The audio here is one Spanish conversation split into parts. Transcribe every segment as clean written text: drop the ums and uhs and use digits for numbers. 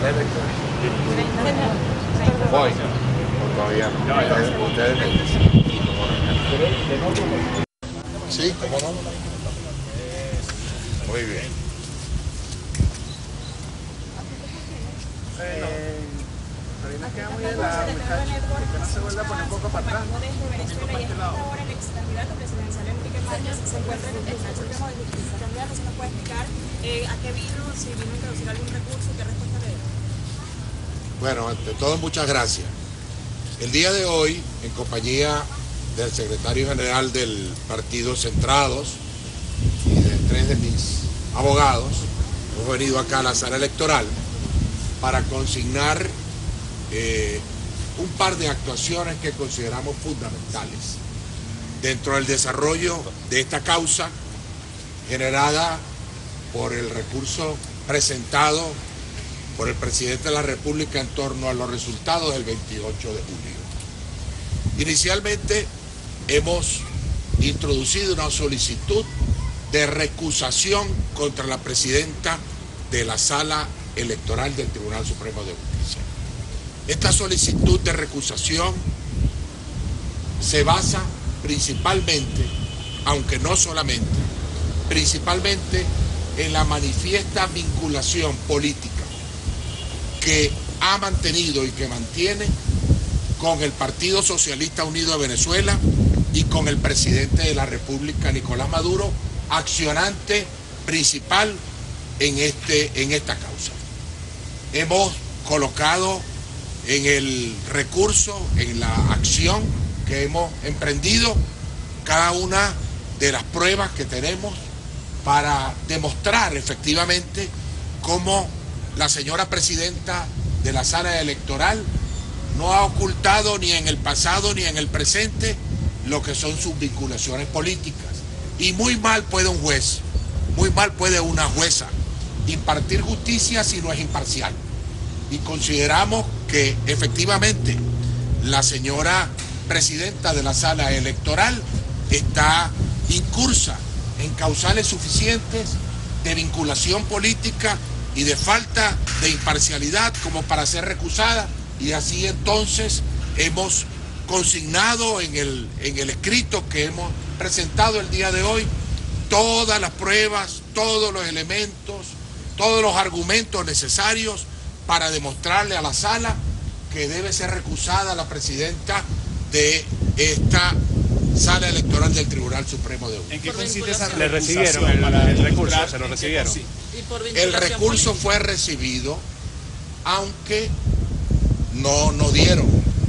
Voy. Todavía no. Ustedes me dicen. Sí, ¿cómo no? Muy bien. Marina queda muy helada, muchachos. Que no se vuelva a poner un poco para atrás. Desde Venezuela y a esta hora el ex candidato presidencial Enrique Márquez se encuentra en el Tribunal Supremo de Justicia. Candidato, ¿se nos puede explicar a qué vino, si vino a introducir algún recurso, qué respuesta le dio? Bueno, ante todo, muchas gracias. El día de hoy, en compañía del secretario general del partido Centrados y de 3 de mis abogados, hemos venido acá a la sala electoral para consignar un par de actuaciones que consideramos fundamentales dentro del desarrollo de esta causa generada por el recurso presentado por el presidente de la República en torno a los resultados del 28 de julio. Inicialmente hemos introducido una solicitud de recusación contra la presidenta de la Sala Electoral del Tribunal Supremo de Justicia. Esta solicitud de recusación se basa principalmente, aunque no solamente, principalmente en la manifiesta vinculación política que ha mantenido y que mantiene con el Partido Socialista Unido de Venezuela y con el presidente de la República, Nicolás Maduro, accionante principal en esta causa. Hemos colocado en el recurso, en la acción que hemos emprendido, cada una de las pruebas que tenemos para demostrar efectivamente cómo la señora presidenta de la sala electoral no ha ocultado ni en el pasado ni en el presente lo que son sus vinculaciones políticas. Y muy mal puede un juez, muy mal puede una jueza impartir justicia si no es imparcial. Y consideramos que efectivamente la señora presidenta de la sala electoral está incursa en causales suficientes de vinculación política y de falta de imparcialidad como para ser recusada, y así entonces hemos consignado en el escrito que hemos presentado el día de hoy todas las pruebas, todos los elementos, todos los argumentos necesarios para demostrarle a la sala que debe ser recusada la presidenta de esta sala electoral del Tribunal Supremo de Justicia. ¿En qué consiste esa ¿Le recibieron el recurso? ¿Se lo recibieron? El recurso fue recibido, aunque no dieron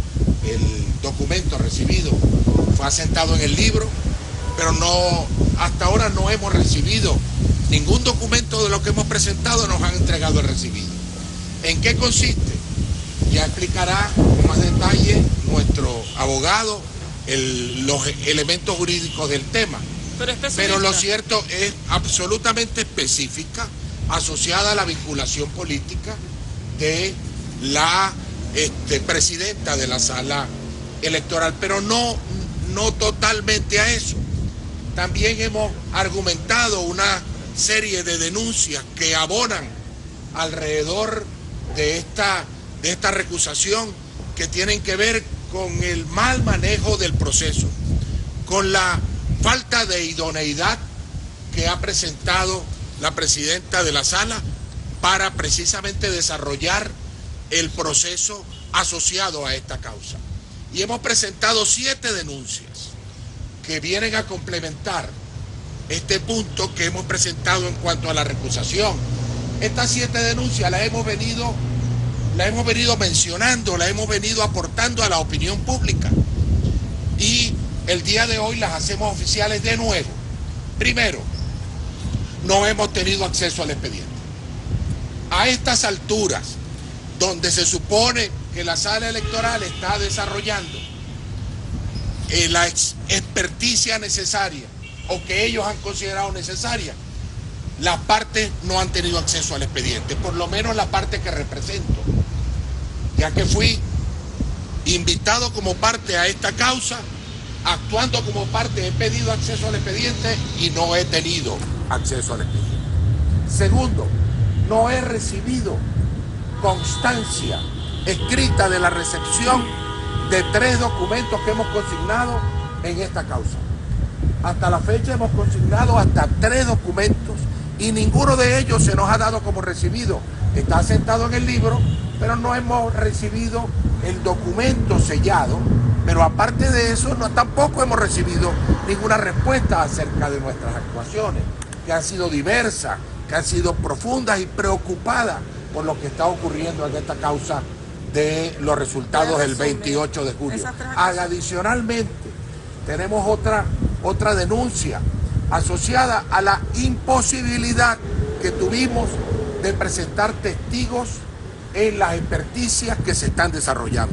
el documento recibido. Fue asentado en el libro, pero hasta ahora no hemos recibido ningún documento de lo que hemos presentado, nos han entregado el recibido. ¿En qué consiste? Ya explicará con más detalle nuestro abogado los elementos jurídicos del tema. Pero lo cierto es absolutamente específica, asociada a la vinculación política de la presidenta de la sala electoral, pero no totalmente a eso. También hemos argumentado una serie de denuncias que abonan alrededor de esta recusación, que tienen que ver con el mal manejo del proceso, con la falta de idoneidad que ha presentado la presidenta de la sala para precisamente desarrollar el proceso asociado a esta causa. Y hemos presentado 7 denuncias que vienen a complementar este punto que hemos presentado en cuanto a la recusación. Estas 7 denuncias las hemos venido mencionando, las hemos venido aportando a la opinión pública, y el día de hoy las hacemos oficiales de nuevo. Primero, no hemos tenido acceso al expediente. A estas alturas, donde se supone que la sala electoral está desarrollando la experticia necesaria, o que ellos han considerado necesaria, las partes no han tenido acceso al expediente, por lo menos la parte que represento, ya que fui invitado como parte a esta causa, actuando como parte he pedido acceso al expediente y no he tenido acceso al expediente. Segundo, no he recibido constancia escrita de la recepción de 3 documentos que hemos consignado en esta causa. Hasta la fecha hemos consignado hasta 3 documentos y ninguno de ellos se nos ha dado como recibido. Está sentado en el libro, pero no hemos recibido el documento sellado. Pero aparte de eso, tampoco hemos recibido ninguna respuesta acerca de nuestras actuaciones, que han sido diversas, que han sido profundas y preocupadas por lo que está ocurriendo en esta causa de los resultados del 28 de julio. Adicionalmente, tenemos otra denuncia asociada a la imposibilidad que tuvimos de presentar testigos en las experticias que se están desarrollando.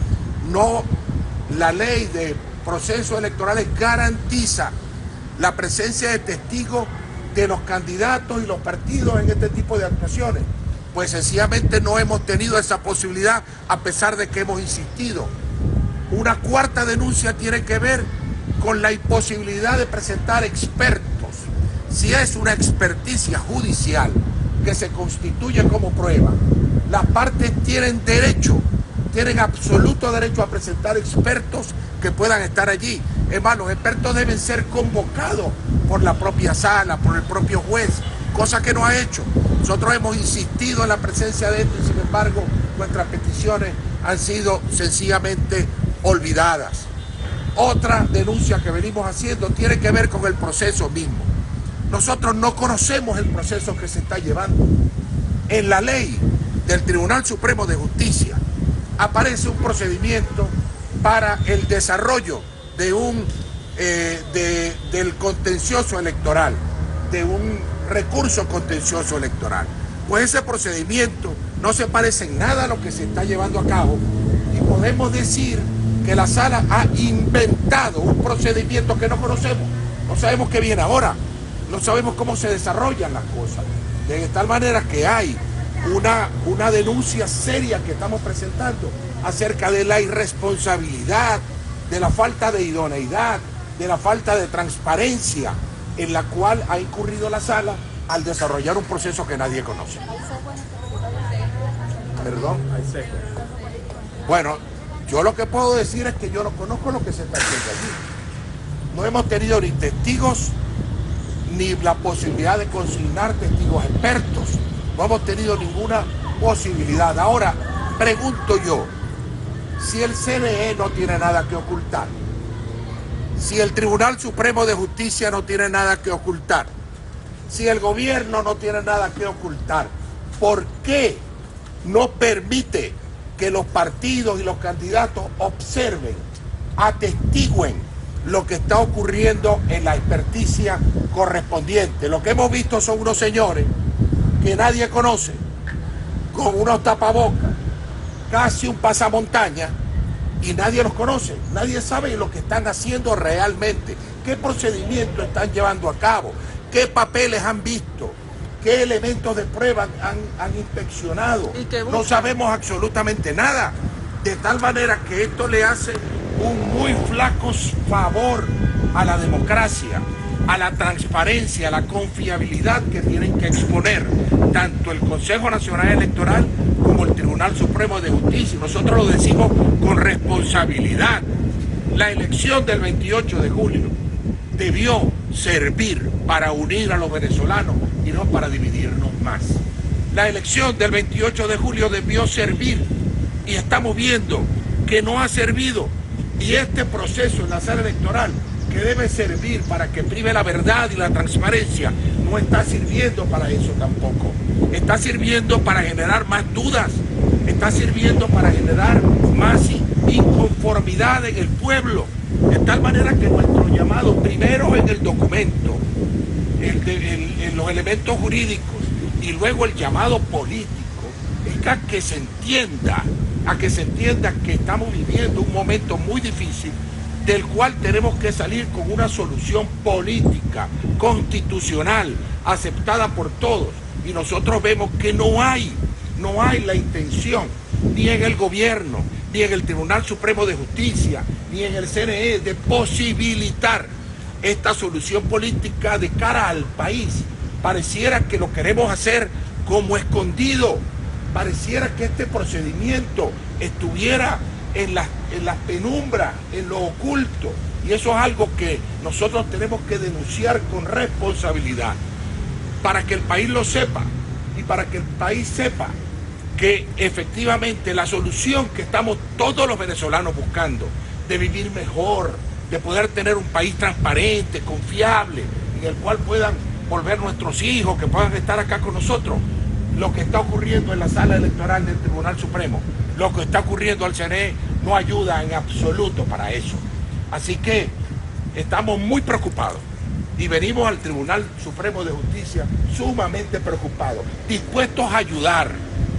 La ley de procesos electorales garantiza la presencia de testigos de los candidatos y los partidos en este tipo de actuaciones. Pues sencillamente no hemos tenido esa posibilidad a pesar de que hemos insistido. Una cuarta denuncia tiene que ver con la imposibilidad de presentar expertos. Si es una experticia judicial que se constituye como prueba, las partes tienen absoluto derecho a presentar expertos que puedan estar allí. Es más, los expertos deben ser convocados por la propia sala, por el propio juez, cosa que no ha hecho. Nosotros hemos insistido en la presencia de esto y sin embargo nuestras peticiones han sido sencillamente olvidadas. Otra denuncia que venimos haciendo tiene que ver con el proceso mismo. Nosotros no conocemos el proceso que se está llevando. En la ley del Tribunal Supremo de Justicia aparece un procedimiento para el desarrollo de del contencioso electoral, de un recurso contencioso electoral. Pues ese procedimiento no se parece en nada a lo que se está llevando a cabo y podemos decir que la sala ha inventado un procedimiento que no conocemos. No sabemos qué viene ahora, no sabemos cómo se desarrollan las cosas. De tal manera que hay una denuncia seria que estamos presentando acerca de la irresponsabilidad, de la falta de idoneidad, de la falta de transparencia en la cual ha incurrido la sala al desarrollar un proceso que nadie conoce. ¿Perdón? Bueno, yo lo que puedo decir es que yo no conozco lo que se está haciendo allí. No hemos tenido ni testigos, ni la posibilidad de consignar testigos expertos. No hemos tenido ninguna posibilidad. Ahora, pregunto yo, si el CNE no tiene nada que ocultar, si el Tribunal Supremo de Justicia no tiene nada que ocultar, si el gobierno no tiene nada que ocultar, ¿por qué no permite que los partidos y los candidatos observen, atestiguen lo que está ocurriendo en la experticia correspondiente? Lo que hemos visto son unos señores que nadie conoce, con unos tapabocas, casi un pasamontaña, y nadie los conoce, nadie sabe lo que están haciendo realmente, qué procedimientos están llevando a cabo, qué papeles han visto, qué elementos de prueba han inspeccionado. No sabemos absolutamente nada, de tal manera que esto le hace un muy flaco favor a la democracia, a la transparencia, a la confiabilidad que tienen que exponer tanto el Consejo Nacional Electoral como el Tribunal Supremo de Justicia. Nosotros lo decimos con responsabilidad. La elección del 28 de julio debió servir para unir a los venezolanos y no para dividirnos más. La elección del 28 de julio debió servir y estamos viendo que no ha servido. Y este proceso en la sala electoral, que debe servir para que prive la verdad y la transparencia, no está sirviendo para eso tampoco. Está sirviendo para generar más dudas, está sirviendo para generar más inconformidad en el pueblo, de tal manera que nuestro llamado, primero en el documento, en los elementos jurídicos y luego el llamado político, es que a que se entienda que estamos viviendo un momento muy difícil, del cual tenemos que salir con una solución política, constitucional, aceptada por todos. Y nosotros vemos que no hay la intención, ni en el gobierno, ni en el Tribunal Supremo de Justicia, ni en el CNE, de posibilitar esta solución política de cara al país. Pareciera que lo queremos hacer como escondido, pareciera que este procedimiento estuviera en las penumbras, en lo oculto. Y eso es algo que nosotros tenemos que denunciar con responsabilidad, para que el país lo sepa y para que el país sepa que efectivamente la solución que estamos todos los venezolanos buscando, de vivir mejor, de poder tener un país transparente, confiable, en el cual puedan volver nuestros hijos, que puedan estar acá con nosotros. Lo que está ocurriendo en la sala electoral del Tribunal Supremo, lo que está ocurriendo al CNE, no ayuda en absoluto para eso. Así que estamos muy preocupados y venimos al Tribunal Supremo de Justicia sumamente preocupados, dispuestos a ayudar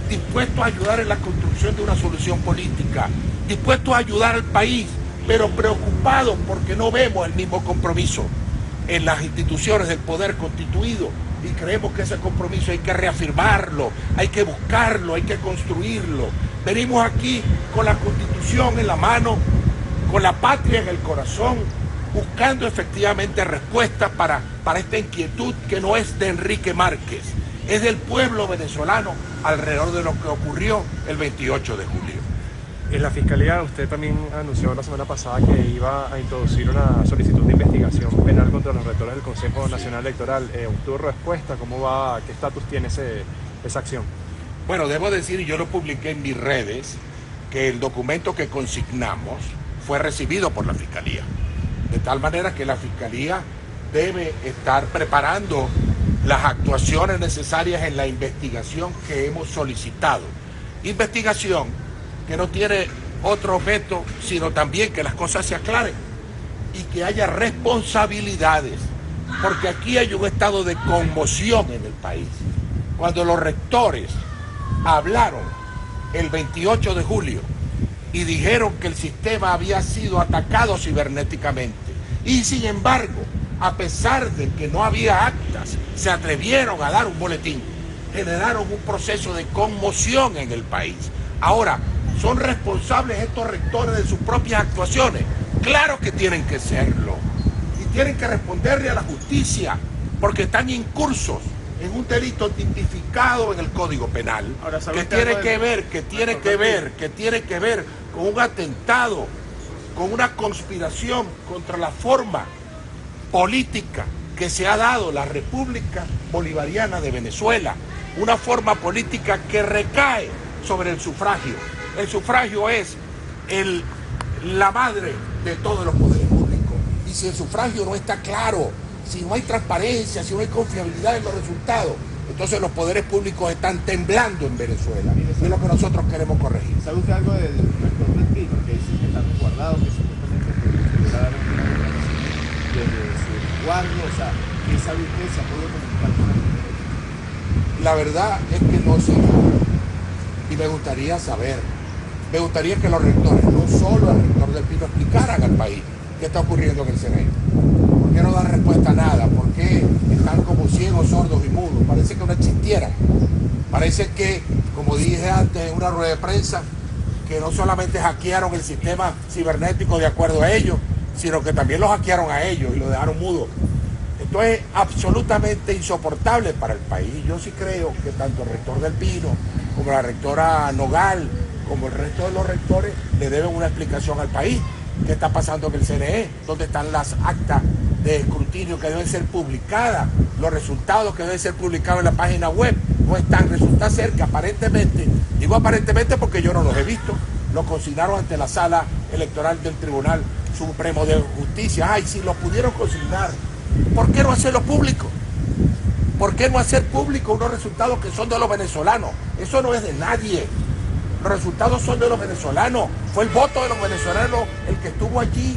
en la construcción de una solución política, dispuestos a ayudar al país, pero preocupados porque no vemos el mismo compromiso en las instituciones del poder constituido, y creemos que ese compromiso hay que reafirmarlo, hay que buscarlo, hay que construirlo. Venimos aquí con la Constitución en la mano, con la patria en el corazón, buscando efectivamente respuestas para esta inquietud que no es de Enrique Márquez, es del pueblo venezolano alrededor de lo que ocurrió el 28 de julio. En la Fiscalía usted también anunció la semana pasada que iba a introducir una solicitud de investigación penal contra los rectores del Consejo Nacional Electoral. ¿Tuvo respuesta? ¿Cómo va? ¿Qué estatus tiene esa acción? Bueno, debo decir, y yo lo publiqué en mis redes, que el documento que consignamos fue recibido por la Fiscalía. De tal manera que la Fiscalía debe estar preparando las actuaciones necesarias en la investigación que hemos solicitado. Investigación que no tiene otro objeto, sino también que las cosas se aclaren y que haya responsabilidades, porque aquí hay un estado de conmoción en el país. Cuando los rectores hablaron el 28 de julio y dijeron que el sistema había sido atacado cibernéticamente, y sin embargo, a pesar de que no había actas, se atrevieron a dar un boletín, generaron un proceso de conmoción en el país. Ahora, ¿son responsables estos rectores de sus propias actuaciones? Claro que tienen que serlo. Y tienen que responderle a la justicia, porque están incursos en un delito tipificado en el Código Penal, que tiene que ver con un atentado, con una conspiración contra la forma política que se ha dado la República Bolivariana de Venezuela, una forma política que recae sobre el sufragio. El sufragio es la madre de todos los poderes públicos. Y si el sufragio no está claro, si no hay transparencia, si no hay confiabilidad en los resultados, entonces los poderes públicos están temblando en Venezuela. Y es lo que nosotros queremos corregir. ¿Sabe usted algo del rector del Pino, que dice que está resguardado, que supuestamente desde su guardia? O sea, ¿qué sabe usted? ¿Se ha podido comunicar con él? La verdad es que no sé nada. Y me gustaría saber. Me gustaría que los rectores, no solo el rector del Pino, explicaran al país qué está ocurriendo en el CNE. ¿Por qué no dan respuesta a nada? ¿Por qué están como ciegos, sordos y mudos? Parece que no existieran. Parece que, como dije antes en una rueda de prensa, que no solamente hackearon el sistema cibernético de acuerdo a ellos, sino que también los hackearon a ellos y lo dejaron mudo. Esto es absolutamente insoportable para el país. Yo sí creo que tanto el rector del Pino, como la rectora Nogal, como el resto de los rectores, le deben una explicación al país. ¿Qué está pasando en el CNE? ¿Dónde están las actas de escrutinio que deben ser publicadas? Los resultados que deben ser publicados en la página web no están. Resulta ser que aparentemente, digo aparentemente porque yo no los he visto, los consignaron ante la sala electoral del Tribunal Supremo de Justicia. Ay, si los pudieron consignar, ¿por qué no hacerlo público? ¿Por qué no hacer público unos resultados que son de los venezolanos? Eso no es de nadie. Los resultados son de los venezolanos. Fue el voto de los venezolanos el que estuvo allí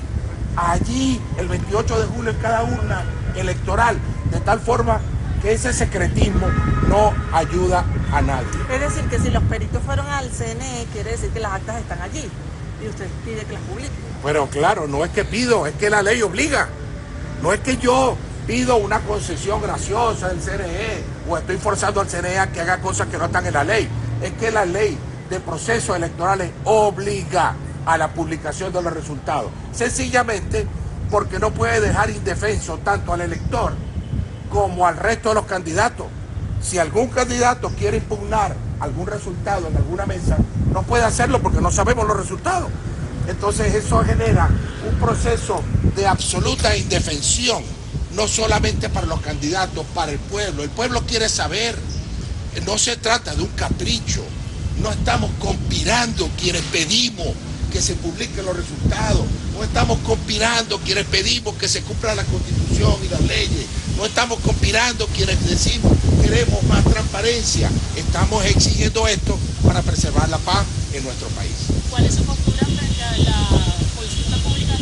el 28 de julio en cada urna electoral. De tal forma que ese secretismo no ayuda a nadie. Es decir, que si los peritos fueron al CNE, quiere decir que las actas están allí y usted pide que las publique. Pero claro, no es que pido, es que la ley obliga. No es que yo pido una concesión graciosa del CNE o estoy forzando al CNE a que haga cosas que no están en la ley. Es que la ley de procesos electorales obliga a la publicación de los resultados. Sencillamente porque no puede dejar indefenso tanto al elector como al resto de los candidatos. Si algún candidato quiere impugnar algún resultado en alguna mesa, no puede hacerlo porque no sabemos los resultados. Entonces eso genera un proceso de absoluta indefensión, no solamente para los candidatos, para el pueblo. El pueblo quiere saber, no se trata de un capricho, no estamos conspirando quienes pedimos que se publiquen los resultados, no estamos conspirando quienes pedimos que se cumpla la Constitución y las leyes, no estamos conspirando quienes decimos queremos más transparencia, estamos exigiendo esto para preservar la paz en nuestro país. ¿Cuál es su postura frente a la consulta pública?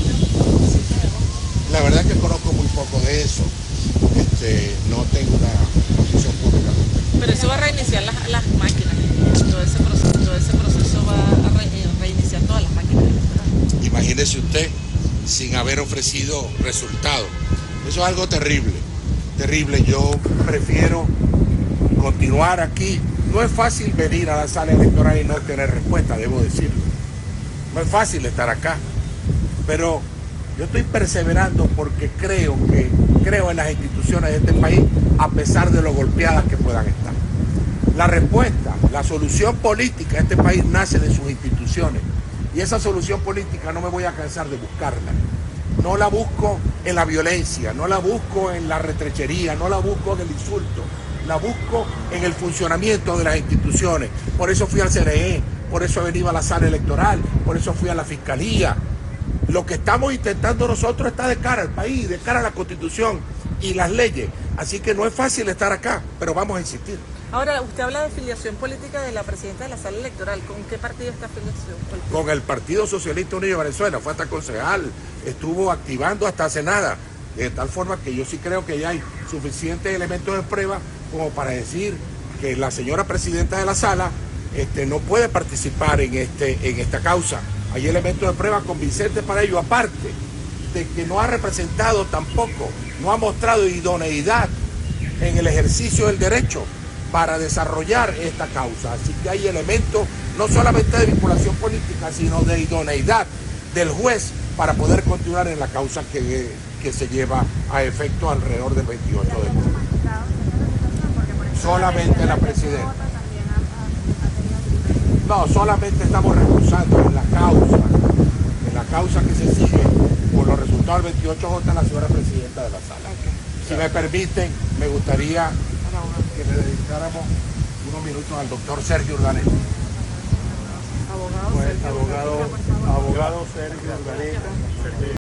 La verdad que conozco muy poco de eso, no tengo una posición pública. Pero eso va a reiniciar las máquinas, todo ese proceso va a reiniciar todas las máquinas. Imagínese usted sin haber ofrecido resultados. Eso es algo terrible, terrible. Yo prefiero continuar aquí. No es fácil venir a la sala electoral y no tener respuesta, debo decirlo. No es fácil estar acá, pero yo estoy perseverando porque creo en las instituciones de este país a pesar de lo golpeadas que puedan estar. La respuesta, la solución política de este país nace de sus instituciones y esa solución política no me voy a cansar de buscarla. No la busco en la violencia, no la busco en la retrechería, no la busco en el insulto, la busco en el funcionamiento de las instituciones. Por eso fui al CNE, por eso he venido a la sala electoral, por eso fui a la Fiscalía. Lo que estamos intentando nosotros está de cara al país, de cara a la Constitución y las leyes. Así que no es fácil estar acá, pero vamos a insistir. Ahora, usted habla de filiación política de la presidenta de la sala electoral. ¿Con qué partido está filiación política? Con el Partido Socialista Unido de Venezuela, fue hasta concejal, estuvo activando hasta hace nada, de tal forma que yo sí creo que ya hay suficientes elementos de prueba como para decir que la señora presidenta de la sala no puede participar en esta causa. Hay elementos de prueba convincentes para ello, aparte de que no ha representado tampoco, no ha mostrado idoneidad en el ejercicio del derecho para desarrollar esta causa. Así que hay elementos no solamente de vinculación política, sino de idoneidad del juez para poder continuar en la causa que se lleva a efecto alrededor del 28 de junio. Solamente la presidenta. No, solamente estamos recusando en la causa que se sigue por los resultados del 28J la señora presidenta de la sala. Si me permiten, me gustaría que le dedicáramos unos minutos al doctor Sergio Urdaneta. Abogado Sergio Urdaneta.